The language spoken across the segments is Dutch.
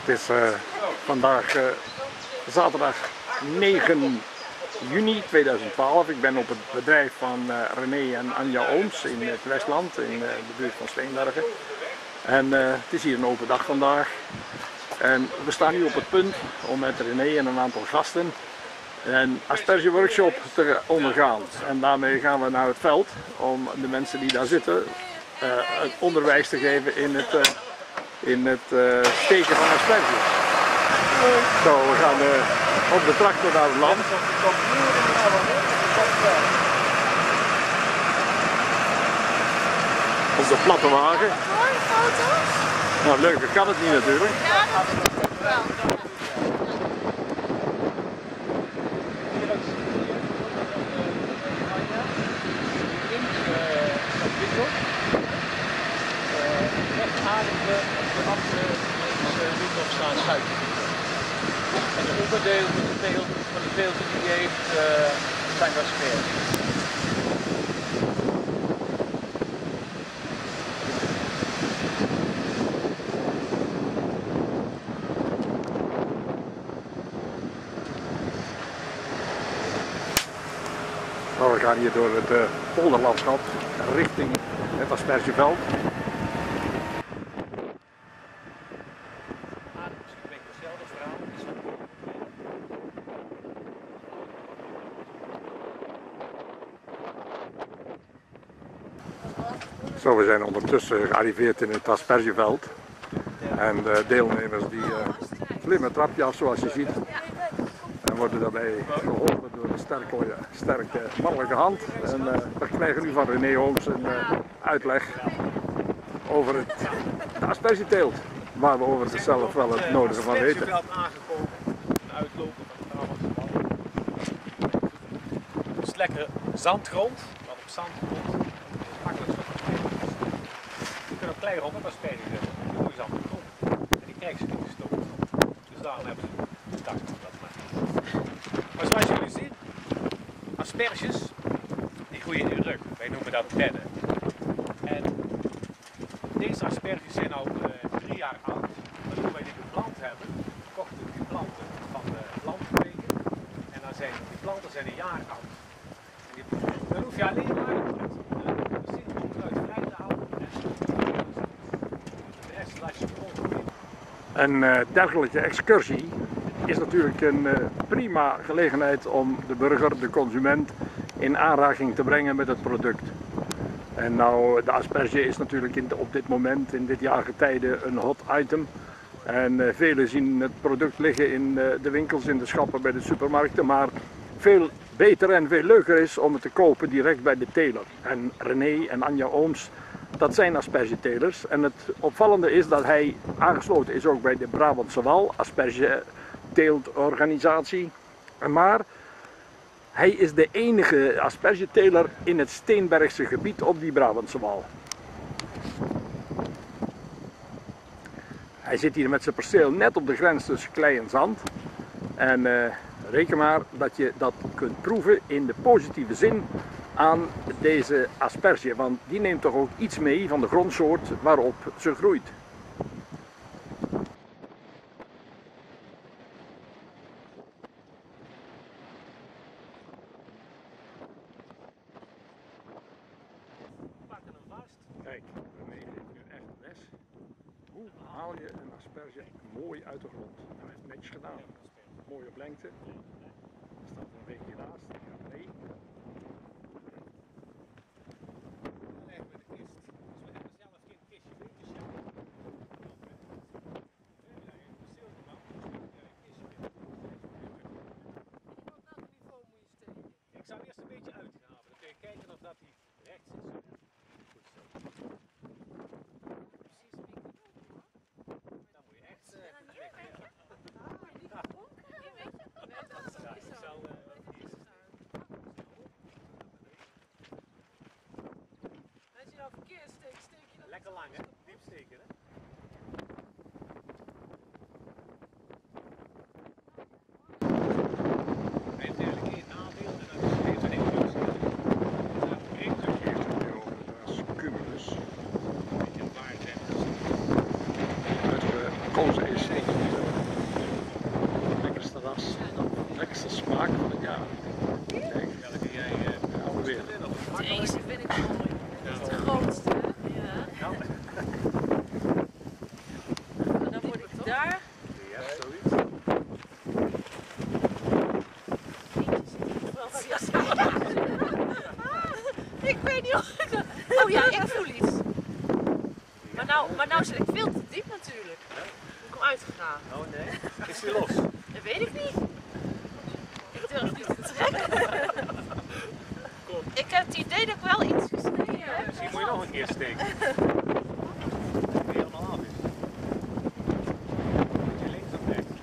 Het is vandaag zaterdag 9 juni 2012. Ik ben op het bedrijf van René en Anja Ooms in het Westland, in de buurt van Steenbergen. En het is hier een open dag vandaag. En we staan nu op het punt om met René en een aantal gasten een aspergeworkshop te ondergaan. En daarmee gaan we naar het veld om de mensen die daar zitten het onderwijs te geven in het steken van asperges. Zo, we gaan op de tractor naar het land. Op de platte wagen. Nou, leuker kan het niet natuurlijk. Ja, dat is wel. Rechtademde vanaf de winkel staan schuiven. En de onderdeel van de teelt die hij heeft zijn wel smerig. Nou, we gaan hier door het polderlandschap richting het aspergeveld. Zo, we zijn ondertussen gearriveerd in het aspergeveld. En de deelnemers die klimmen het trapje af zoals je ziet. En worden daarbij geholpen door een sterke mannelijke hand. En we krijgen nu van René Ooms een uitleg over de aspergeteelt. Waar we over zelf wel het nodige van weten. Het is lekker zandgrond, want op zandgrond is het makkelijk zo. Je kunt ook klein rond asperges hebben, die mooie zandgrond. En die krijgen ze niet gestoken. Dus daarom hebben ze de tak dat maar. Maar zoals jullie zien, asperges die groeien in ruk. Wij noemen dat bedden. En deze asperges zijn al 3 jaar oud. Maar toen wij die geplant hebben, kochten we die planten van de plantenkweken. En dan zijn die planten zijn een jaar oud. Dan hoef je alleen maar de zin onkruid vrij te houden en de rest laat je gewoon. Een dergelijke excursie is natuurlijk een prima gelegenheid om de burger, de consument, in aanraking te brengen met het product. En nou, de asperge is natuurlijk op dit moment, in dit jaargetijde, een hot item. En velen zien het product liggen in de winkels, in de schappen, bij de supermarkten. Maar veel beter en veel leuker is om het te kopen direct bij de teler. En René en Anja Ooms, dat zijn aspergetelers. En het opvallende is dat hij aangesloten is ook bij de Brabantse Wal, aspergeteeltorganisatie. Maar hij is de enige aspergeteler in het Steenbergse gebied op die Brabantse Wal. Hij zit hier met zijn perceel net op de grens tussen klei en zand. En reken maar dat je dat kunt proeven in de positieve zin aan deze asperge. Want die neemt toch ook iets mee van de grondsoort waarop ze groeit. Kijk, René geeft nu echt les. Hoe haal je een asperge mooi uit de grond? Nou, hij heeft netjes gedaan. Mooi op lengte. Er staat er een beetje naast. Ik ga mee. Ik zou eerst een beetje uitgraven. Dan kun je kijken of dat die rechts is. Goed zo. Dan moet je echt checken. Als je nou verkeerd steekt, steek je dan. Lekker lang hè? Diep steken hè? Hij heeft eigenlijk één nadeel en dat is even een illusie. Uitgekozen is lekkerste smaak van het jaar. Kijk, Ja, dan kun jij alweer. Deze vind ik mooi. Dat is de grootste. Ja. Nou, En dan word ik daar. ja, zoiets. Ik weet niet of ik dat... Oh ja, ik voel iets. Maar nou zit ik veel te diep natuurlijk. Ik kom uitgegaan. Oh nee, is die los? Dat weet ik niet. Ik durf niet te trekken. Ik heb het idee dat ik wel iets gesneden heb. Misschien moet je nog een keer steken. Dat het helemaal af is. Moet je links of rechts?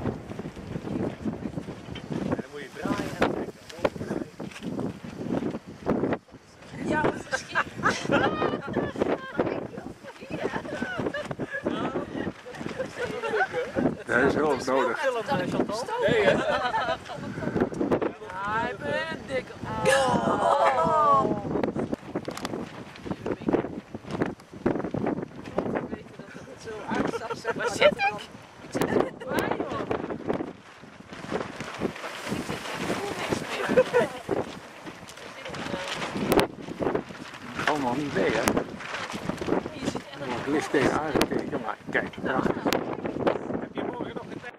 En dan moet je draaien en trekken. Ja, misschien. Dat is wel nodig. Nee, hè? Hij bent een dikke. Waar zit ik? Ik zit er niet bij, hoor. Ik voel niks meer. Kan nog niet mee, hè? Je zit echt Ik heb nog licht tegen aangekeken, maar kijk, prachtig. Heb je morgen nog een tijd?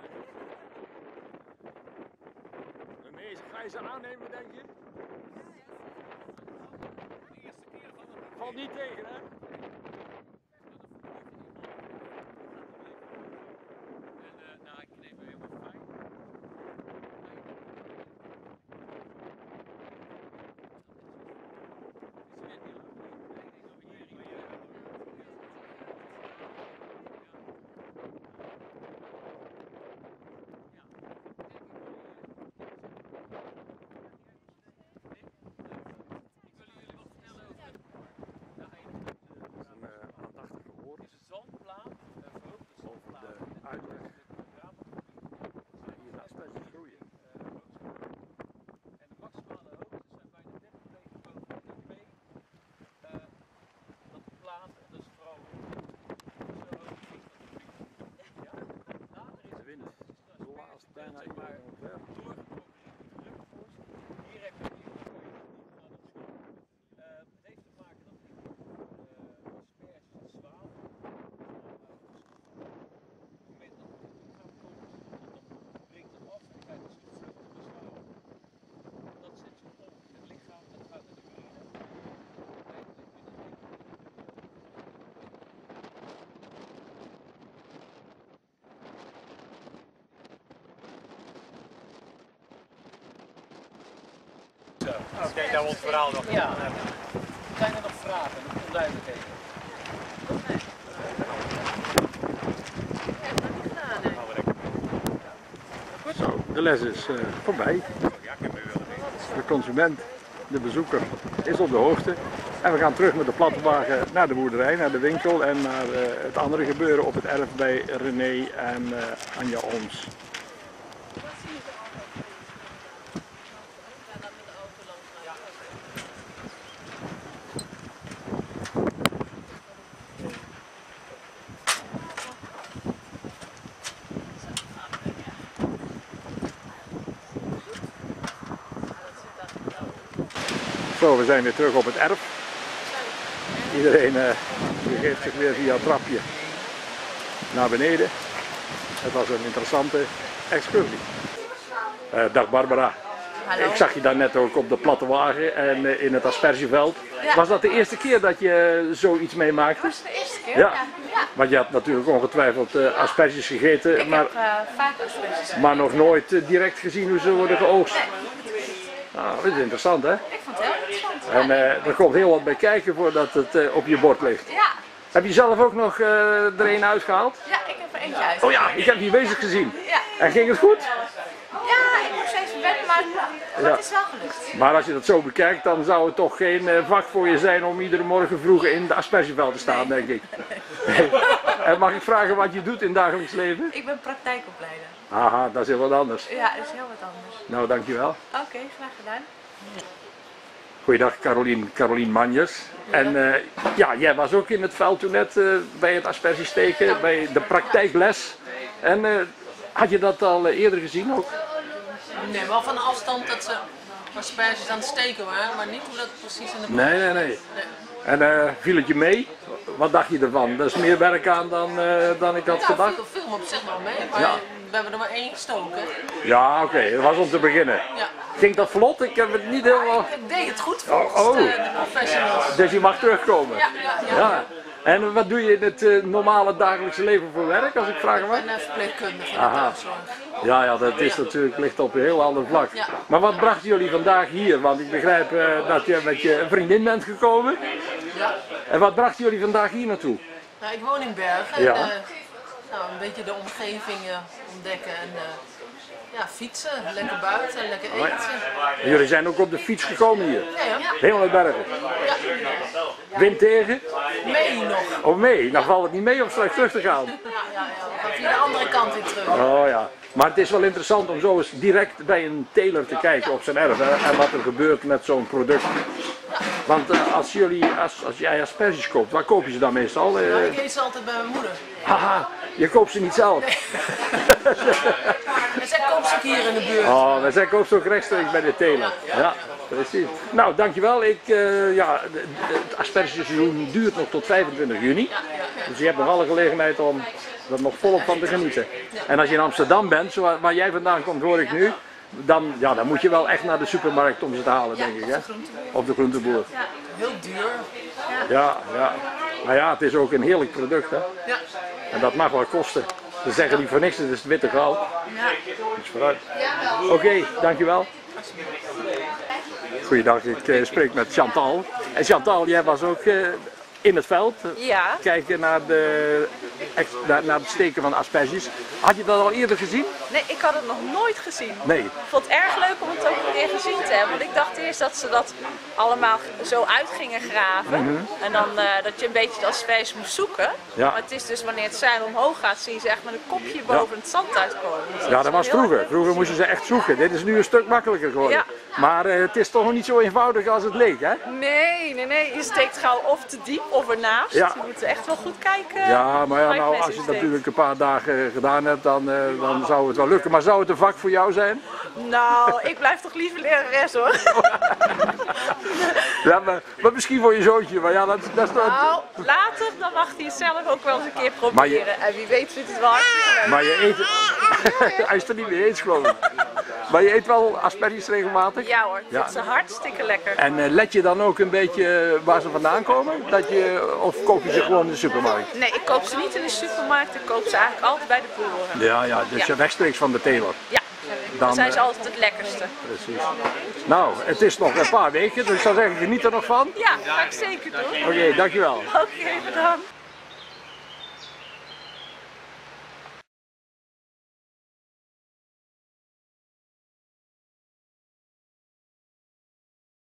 René, ga je ze aannemen, denk je? De eerste keer van het Valt niet tegen, hè? En nou, ik neem me helemaal fijn. Aandachtige hoor Is het zandplaat, verhoogde zandplaat. de uitleg. Hier naast bij het groeien. En de maximale hoogte zijn bijna 30 meter boven de NP. Dat plaat, en dat is vooral zo hoog is dat het publiek. Ja, later is De wind blaast bijna zeg maar iedereen omver. doorgetrokken in de drukvorst. Hier heb je niet aan het schip. Het heeft te maken dat die asperges en zwavel, op het moment dat het in het lichaam komt, dan breekt het af en krijgt het zo'n vluchtige zwavel. Dat zit zo op in het lichaam, dat gaat naar de urine. Uiteindelijk binnen 1 minuut. Ik denk dat we ons verhaal nog gedaan hebben. Zijn er nog vragen, nog onduidelijkheden? Zo, de les is voorbij. Ja, ik heb me wel een De consument, de bezoeker, is op de hoogte. En we gaan terug met de plattenwagen naar de boerderij, naar de winkel en naar het andere gebeuren op het erf bij René en Anja Ooms. Zo, we zijn weer terug op het erf. Iedereen begeeft zich weer via het trapje naar beneden. Het was een interessante excursie. Dag Barbara. Hallo. Ik zag je daar net ook op de platte wagen en in het aspergeveld. Ja. Was dat de eerste keer dat je zoiets meemaakte? Dat was de eerste keer. Ja. Ja. Want je had natuurlijk ongetwijfeld asperges gegeten, Ik maar, heb vaak asperges. maar nog nooit direct gezien hoe ze worden geoogst. Nee, Nou, dat is interessant, hè? ik vond het heel interessant. En er komt heel wat bij kijken voordat het op je bord ligt. Ja. Heb je zelf ook nog er een uitgehaald? Ja, ik heb er eentje uit. Oh ja, ik heb die bezig gezien. Ja. En ging het goed? Ja, ik moet steeds wennen, maar het is wel gelukt. Maar als je dat zo bekijkt, dan zou het toch geen vak voor je zijn om iedere morgen vroeg in de aspergeveld te staan, denk ik. En mag ik vragen wat je doet in het dagelijks leven? Ik ben praktijkopleider. Haha, dat is heel wat anders. Ja, dat is heel wat anders. Nou, dankjewel. Oké, graag gedaan. Goeiedag, Carolien Manjes. En ja, jij was ook in het veld toen net bij het aspergesteken, bij de praktijkles. En had je dat al eerder gezien ook? Nee, wel van de afstand dat ze asperges aan het steken waren, maar niet hoe dat precies in de Nee. En viel het je mee? Wat dacht je ervan? Dat is meer werk aan dan ik had gedacht. Ja, film op zich wel mee, maar Ja. we hebben er maar één gestoken. Ja, oké, dat was om te beginnen. Ja. Ging dat vlot? Ik heb het niet helemaal... Ik deed het goed volgens Oh. de professionals. Dus je mag terugkomen? Ja. Ja. En wat doe je in het normale dagelijkse leven voor werk, als ik vragen mag? Ik ben verpleegkundige in de Aha. thuiszorg. Ja, dat is natuurlijk, ligt op een heel ander vlak. Ja. Maar wat brachten jullie vandaag hier? Want ik begrijp dat je met je vriendin bent gekomen. Ja. En wat brachten jullie vandaag hier naartoe? Nou, ik woon in Bergen Ja. en een beetje de omgeving ontdekken en fietsen, lekker buiten, lekker eten. En jullie zijn ook op de fiets gekomen hier? Ja. Helemaal naar Bergen. Ja. Wind tegen? Mee nog. Oh mee, dan valt het niet mee om straks terug te gaan. Ja. We gaan via de andere kant weer terug. Oh ja, maar het is wel interessant om zo eens direct bij een teler te kijken op zijn erf hè, en wat er gebeurt met zo'n product. Want als jij asperges koopt, waar koop je ze dan meestal? Ik eet ze altijd bij mijn moeder. Haha, je koopt ze niet zelf. En zij koopt ze ook hier in de buurt. Oh, wij zijn koop ze ook rechtstreeks bij de teler. Ja, precies. Nou, dankjewel. Het aspergeseizoen duurt nog tot 25 juni. Dus je hebt nog alle gelegenheid om er nog volop van te genieten. En als je in Amsterdam bent, waar jij vandaan komt hoor ik nu, dan moet je wel echt naar de supermarkt om ze te halen, denk ik. Hè? Of de groenteboer. Heel duur. Ja. Maar ja, het is ook een heerlijk product. Hè? Ja. En dat mag wel kosten. Ze zeggen niet voor niks, het is het witte goud. Dus vooruit. Oké, dankjewel. Goeiedag, ik spreek met Chantal. En Chantal, jij was ook in het veld. Ja. Kijken naar het steken van asperges. Had je dat al eerder gezien? Nee, ik had het nog nooit gezien. Nee. Ik vond het erg leuk om het ook een keer gezien te hebben. Want ik dacht eerst dat ze dat allemaal zo uit gingen graven. En dan dat je een beetje de asperges moest zoeken. Ja. Maar het is dus wanneer het zeil omhoog gaat, zie je ze echt met een kopje boven het zand uitkomen. Dus Ja, dat is was heel erg vroeger. leuk. Vroeger moesten ze echt zoeken. Dit is nu een stuk makkelijker geworden. Ja. Maar het is toch nog niet zo eenvoudig als het leek, hè? Nee. Je steekt gauw of te diep of ernaast. Ja. Je moet echt wel goed kijken. Ja, maar waar je nou, mes als je het insteekt. natuurlijk een paar dagen gedaan hebt, dan zou het wel lukken. Maar zou het een vak voor jou zijn? Nou, ik blijf toch liever lerares hoor. Ja, maar misschien voor je zoontje. Maar ja, dat is toch... Nou, later dan mag hij het zelf ook wel eens een keer proberen. En wie weet vindt het wel hartstikke leuk. Maar je eet het... Hij is het er niet mee eens, geloof ik. Maar je eet wel asperges regelmatig? Ja hoor, ik Ja. vind ze hartstikke lekker. En let je dan ook een beetje waar ze vandaan komen? Of koop je ze gewoon in de supermarkt? Nee, ik koop ze niet in de supermarkt, ik koop ze eigenlijk altijd bij de boeren. Ja, dus Ja. rechtstreeks van de teler. Ja, Dan, dan zijn ze altijd het lekkerste. Precies. Nou, het is nog een paar weken, dus ik zou zeggen, geniet er nog van. Ja, ga ik zeker doen. Oké, dankjewel. Oké, bedankt.